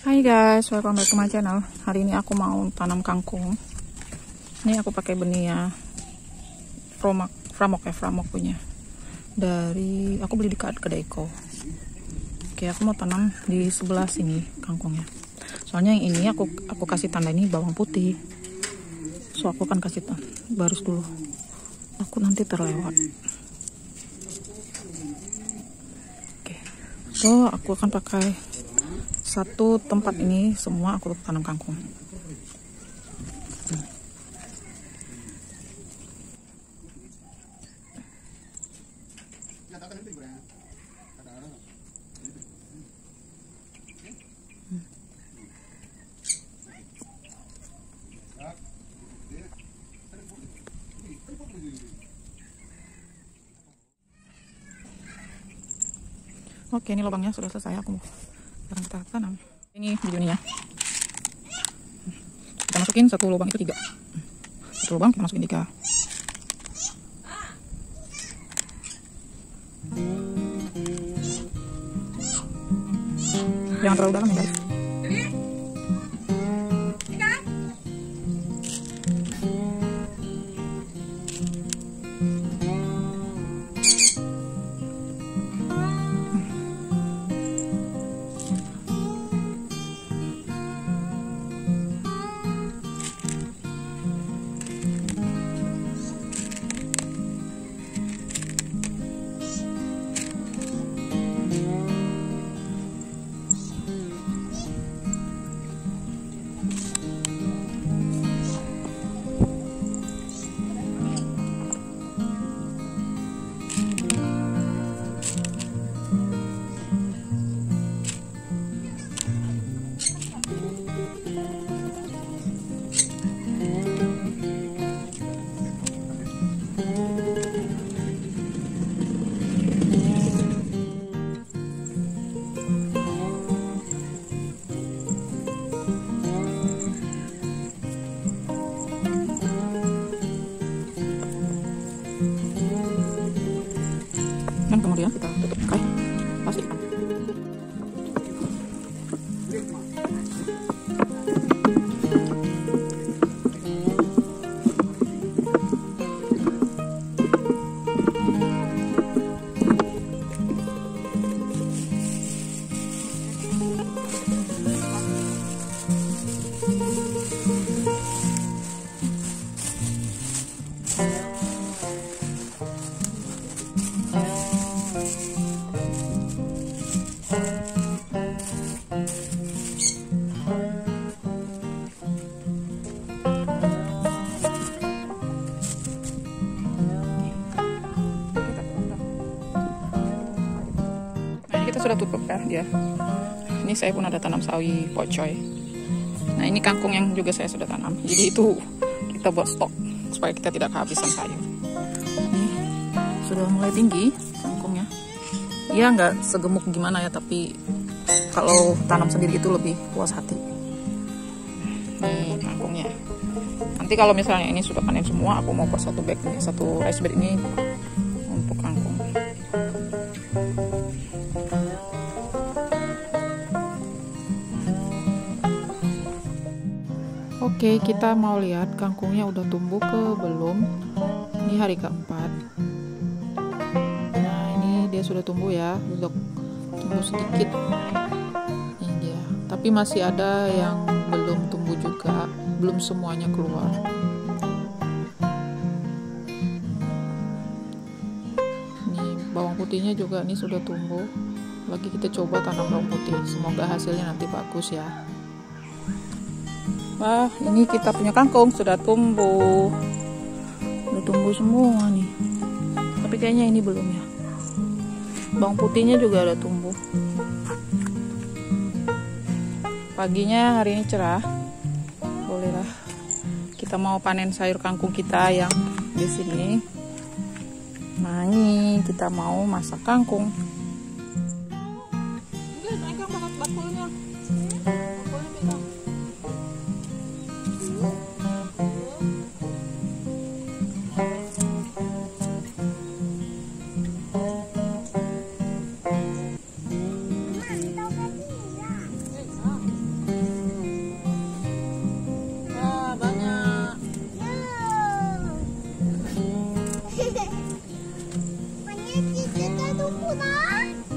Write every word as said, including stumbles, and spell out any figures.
Hai guys, welcome back to my channel. Hari ini aku mau tanam kangkung. Ini aku pakai benih ya, Framok, Framok ya, Framok punya. Dari aku beli di Kedaico. Oke, aku mau tanam di sebelah sini kangkungnya. Soalnya yang ini aku aku kasih tanda ini bawang putih. So aku akan kasih tanda baris dulu. Aku nanti terlewat. Oke, so aku akan pakai satu tempat ini semua aku tanam kangkung. Hmm. Oke, ini lubangnya sudah selesai. Aku mau sekarang kita tanam. Ini videonya. Kita masukin satu lubang itu tiga. Satu lubang kita masukin tiga. Jangan terlalu dalam ya guys. Dan kemudian kita tutup pakai plastik. Kita sudah tutup ya dia. Ini saya pun ada tanam sawi pocoy. Nah ini kangkung yang juga saya sudah tanam. Jadi itu kita buat stok supaya kita tidak kehabisan sayur. Ini sudah mulai tinggi kangkungnya. Ya nggak segemuk gimana ya, tapi kalau tanam sendiri itu lebih puas hati. Nih kangkungnya. Nanti kalau misalnya ini sudah panen semua, aku mau buat satu bag nih, satu rice bed ini untuk kangkung. Oke, kita mau lihat kangkungnya udah tumbuh ke belum. Ini hari keempat. Nah, ini dia sudah tumbuh ya, udah tumbuh sedikit. Ini dia. Tapi masih ada yang belum tumbuh juga, belum semuanya keluar. Ini bawang putihnya juga ini sudah tumbuh. Lagi kita coba tanam bawang putih. Semoga hasilnya nanti bagus ya. Wah, ini kita punya kangkung sudah tumbuh. Udah tumbuh semua nih. Tapi kayaknya ini belum ya. Bawang putihnya juga udah tumbuh. Paginya hari ini cerah. Bolehlah. Kita mau panen sayur kangkung kita yang di sini. Nah, ini kita mau masak kangkung. Mama.